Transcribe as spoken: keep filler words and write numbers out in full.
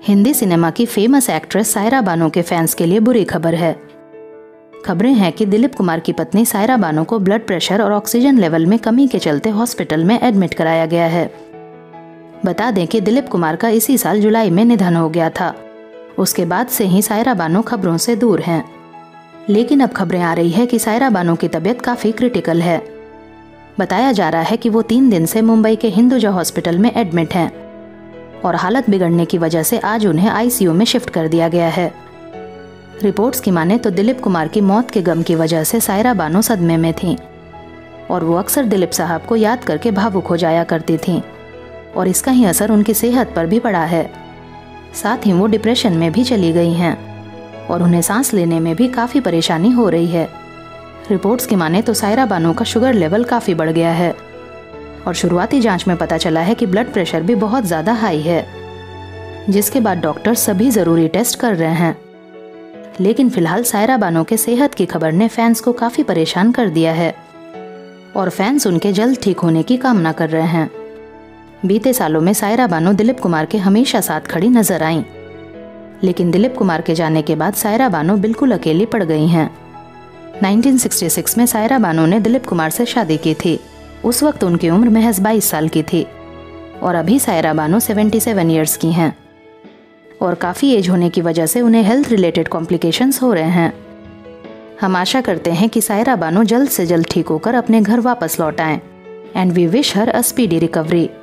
Hindi cinema की famous actress Saira Bano के fans के लिए बुरी खबर है। खबरें हैं कि दिलीप कुमार की पत्नी सायरा बानो को ब्लड प्रेशर और ऑक्सीजन लेवल में कमी के चलते हॉस्पिटल में एडमिट कराया गया है। बता दें कि दिलीप कुमार का इसी साल जुलाई में निधन हो गया था। उसके बाद से ही सायरा बानो खबरों से दूर हैं। लेकिन अब खबरें आ रही है कि सायरा बानो की तबीयत काफ़ी क्रिटिकल है। बताया जा रहा है कि वो तीन दिन से मुंबई के हिंदुजा हॉस्पिटल में एडमिट हैं और हालत बिगड़ने की वजह से आज उन्हें आईसीयू में शिफ्ट कर दिया गया है। रिपोर्ट्स की माने तो दिलीप कुमार की मौत के गम की वजह से सायरा बानो सदमे में थीं और वो अक्सर दिलीप साहब को याद करके भावुक हो जाया करती थीं और इसका ही असर उनकी सेहत पर भी पड़ा है। साथ ही वो डिप्रेशन में भी चली गई हैं और उन्हें सांस लेने में भी काफ़ी परेशानी हो रही है। रिपोर्ट्स की माने तो सायरा बानो का शुगर लेवल काफ़ी बढ़ गया है और शुरुआती जांच में पता चला है कि ब्लड प्रेशर भी बहुत ज़्यादा हाई है, जिसके बाद डॉक्टर सभी ज़रूरी टेस्ट कर रहे हैं। लेकिन फिलहाल सायरा बानो के सेहत की खबर ने फैंस को काफ़ी परेशान कर दिया है और फैंस उनके जल्द ठीक होने की कामना कर रहे हैं। बीते सालों में सायरा बानो दिलीप कुमार के हमेशा साथ खड़ी नजर आईं, लेकिन दिलीप कुमार के जाने के बाद सायरा बानो बिल्कुल अकेली पड़ गई हैं। उन्नीस सौ छियासठ में सायरा बानो ने दिलीप कुमार से शादी की थी। उस वक्त उनकी उम्र महज बाईस साल की थी और अभी सायरा बानो सतहत्तर इयर्स की हैं और काफ़ी एज होने की वजह से उन्हें हेल्थ रिलेटेड कॉम्प्लिकेशंस हो रहे हैं। हम आशा करते हैं कि सायरा बानो जल्द से जल्द ठीक होकर अपने घर वापस लौट आएं and we wish her a speedy recovery.